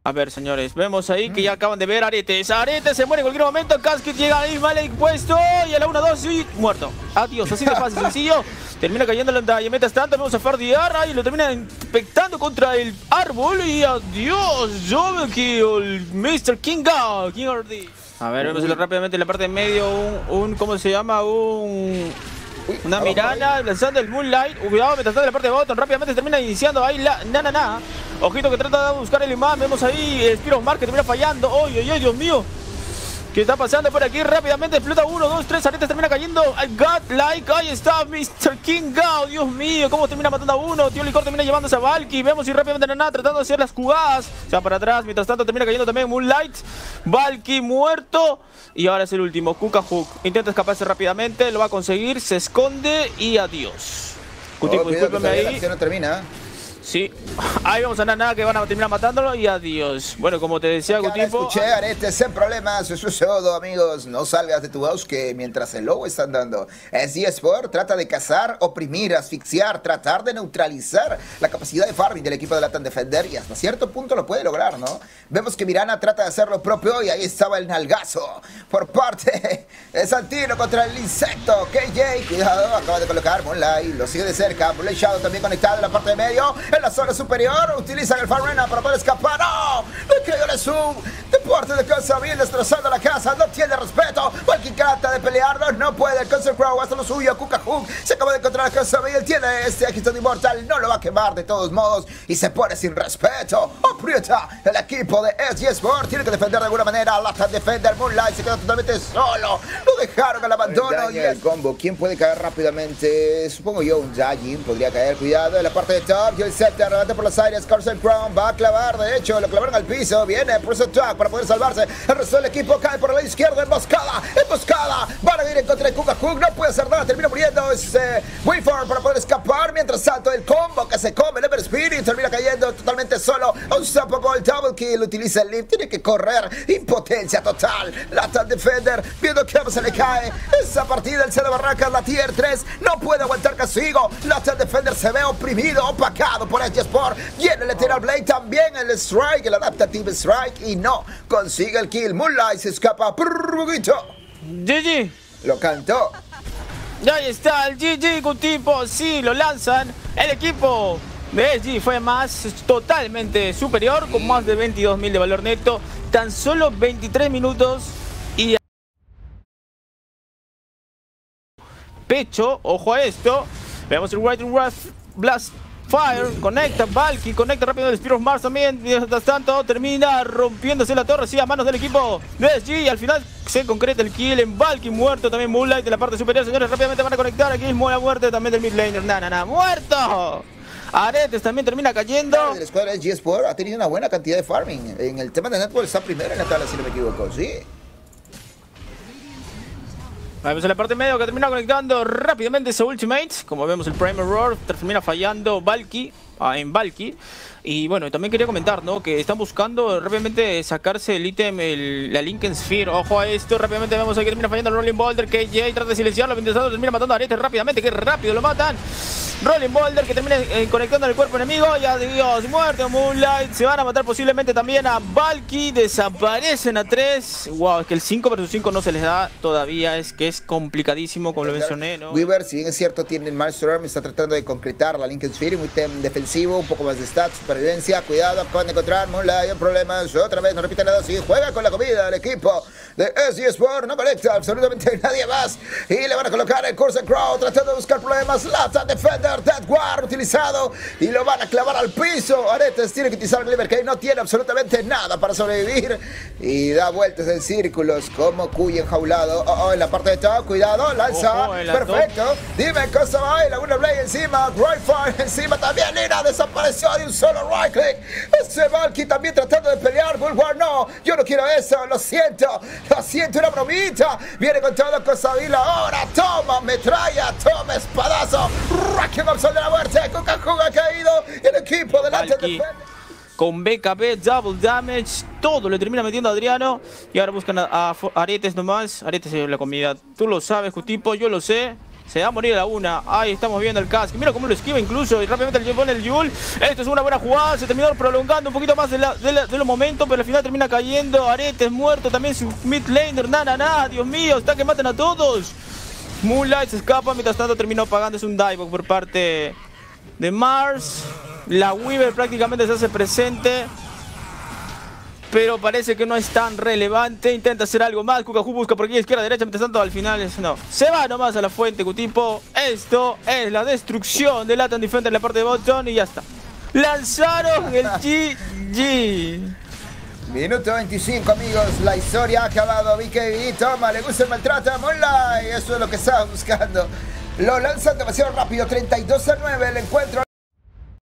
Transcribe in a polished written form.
A ver, señores, vemos ahí que ya acaban de ver Aretes. Aretes se muere en cualquier momento. Casket llega ahí, mal puesto. Y a la 1-2 y muerto. Adiós, así de fácil, sencillo. Termina cayendo la pantalla. Mientras tanto, vemos a Fardiarra y lo termina infectando contra el árbol. Y adiós, Double Kill, Mr. King Gao. King RD. A ver, vemos rápidamente en la parte de medio ¿cómo se llama? Una Mirana lanzando el Moonlight. Cuidado, mientras tanto en la parte de bottom. Rápidamente termina iniciando ahí la na. Ojito que trata de buscar el imán. Vemos ahí Spear of Mark que termina fallando. ¡Oy, oy, oy, Dios mío! ¿Qué está pasando por aquí? Rápidamente explota 1, 2, 3. Aretes termina cayendo. Godlike. Ahí está Mr. King Gao. Dios mío, cómo termina matando a uno. Tío Licor termina llevándose a Valky. Vemos y rápidamente Nana tratando de hacer las jugadas. Se va para atrás. Mientras tanto termina cayendo también Moonlight. Valky muerto. Y ahora es el último. Kuka Hook. Intenta escaparse rápidamente. Lo va a conseguir. Se esconde. Y adiós. Cutipo, discúlpeme ahí. La acción no termina. Sí, ahí vamos a Nana que van a terminar matándolo y adiós. Bueno, como te decía, Cutipo. Escuché, Aretes, sin problemas. Eso es todo, amigos. No salgas de tu bosque mientras el lobo está andando. SG Sport trata de cazar, oprimir, asfixiar, tratar de neutralizar la capacidad de farming del equipo de Latam Defender y hasta cierto punto lo puede lograr, ¿no? Vemos que Mirana trata de hacer lo propio y ahí estaba el nalgazo por parte de Santino contra el insecto. KJ, cuidado, acaba de colocar Moonlight, lo sigue de cerca. Moonlight Shadow también conectado en la parte de medio. En la zona superior utilizan el Farrena para poder escapar. ¡No! Le cayó el zoom. Deporte de Consabil destrozando la casa. No tiene respeto. Valky trata de pelearlo. No puede. El Concert Crow hace lo suyo. Kuka Hook se acaba de encontrar a Consabil. Tiene este Agitón Immortal. No lo va a quemar de todos modos. Y se pone sin respeto. Aprieta el equipo de SG Sport. Tiene que defender de alguna manera. Latam Defender. Moonlight se queda totalmente solo. Lo dejaron al abandono. Y el combo. ¿Quién puede caer rápidamente? Supongo yo un Jajin podría caer. Cuidado en la parte de top. Y el te arrebata por las áreas. Carson Crown va a clavar. De hecho, lo clavaron al piso. Viene por ese track para poder salvarse. El resto del equipo cae por la izquierda. Emboscada. Emboscada. Van a ir en contra de Kuka Hook. No puede hacer nada. Termina muriendo. Es Wayford para poder escapar. Mientras tanto, el combo que se come. El Ever Spirit termina cayendo totalmente solo. Unstoppable Double Kill. Utiliza el lift. Tiene que correr. Impotencia total. Latam Defender. Viendo que se le cae. Esa partida. El C de Barracas. La Tier 3. No puede aguantar castigo. Latam Defender se ve oprimido. Opacado por SG Sport. Viene el Eternal Blade, también el Strike, el Adaptative Strike, y no consigue el kill. Moonlight se escapa. GG. Lo cantó. Y ahí está el GG, Cutipo. Sí, lo lanzan. El equipo de SG fue totalmente superior, con más de 22.000 de valor neto. Tan solo 23 minutos y pecho. Ojo a esto. Veamos el White Blast Fire, conecta Valky, conecta rápido el Spear of Mars también. Mientras tanto termina rompiéndose la torre, sí, a manos del equipo de SG. Y al final se concreta el kill en Valky, muerto también Moonlight de la parte superior. Señores, rápidamente van a conectar aquí mismo la muerte también del mid laner. Nana, muerto. Aretes también termina cayendo. El escuadra de SG Sport ha tenido una buena cantidad de farming. En el tema de network está primero en la tabla, si no me equivoco, sí. Vemos en la parte medio que termina conectando rápidamente su ultimate. Como vemos el Primer Roar termina fallando Valky, en Valky. Y bueno, también quería comentar, ¿no? Que están buscando rápidamente sacarse el ítem, la Linken Sphere. Ojo a esto, rápidamente vemos ahí que termina fallando el Rolling Boulder. Que Jay trata de silenciarlo, mientras tanto termina matando a Aretes rápidamente. Que rápido lo matan. Rolling Boulder que termina conectando el cuerpo enemigo. Y adiós, muerte Moonlight. Se van a matar posiblemente también a Valky. Desaparecen a 3. Wow, es que el 5 vs 5 no se les da todavía. Es que es complicadísimo, como lo mencioné, ¿no? Weaver, si bien es cierto, tiene el Maelstrom, está tratando de concretar la Linken Sphere. Muy defensivo, un poco más de stats, supervivencia. Cuidado, acaban de encontrar Moonlight en problemas. Otra vez, no repiten la dosis. Juega con la comida. El equipo de SG Sport no conecta absolutamente nadie más. Y le van a colocar el Curse Crow tratando de buscar problemas. Latam Defender, Dead War utilizado. Y lo van a clavar al piso. Aretes tiene que utilizar el Glimmer que no tiene absolutamente nada para sobrevivir. Y da vueltas en círculos como Cuy enjaulado. En la parte de top, cuidado, lanza. Perfecto. Dime cosa va. Y Laguna Blade encima. Grindfire encima también. Lina desapareció de un solo right click. Ese Valky también tratando de pelear. Bulwar, no, yo no quiero eso. Lo siento, una bromita. Viene con todo Consabil ahora. Toma metralla, toma espadazo. Racken Absol de la muerte. Kuka Hook ha caído. El equipo de Latam Defender con BKB, double damage, todo le termina metiendo a Adriano. Y ahora buscan a Aretes nomás. Aretes es la comida. Tú lo sabes, Cutipo, yo lo sé. Se va a morir a la una. Ahí estamos viendo el Cask. Mira cómo lo esquiva incluso. Y rápidamente le pone el Yul. Esto es una buena jugada. Se terminó prolongando un poquito más de los momentos. Pero al final termina cayendo. Aretes muerto. También su mid laner. Nada. Dios mío. Está que matan a todos. Moonlight se escapa. Mientras tanto terminó pagándose un dive por parte de Mars. La Weaver prácticamente se hace presente. Pero parece que no es tan relevante. Intenta hacer algo más. Cucaju busca por aquí izquierda, derecha. Mientras tanto al final no. Se va nomás a la fuente, Cutipo. Esto es la destrucción de Latam Defender en la parte de botón. Y ya está. Lanzaron el GG. Minuto 25, amigos. La historia ha acabado. BKB, toma, le gusta el maltrato a Moonlight. Eso es lo que estaba buscando. Lo lanzan demasiado rápido. 32-9 el encuentro.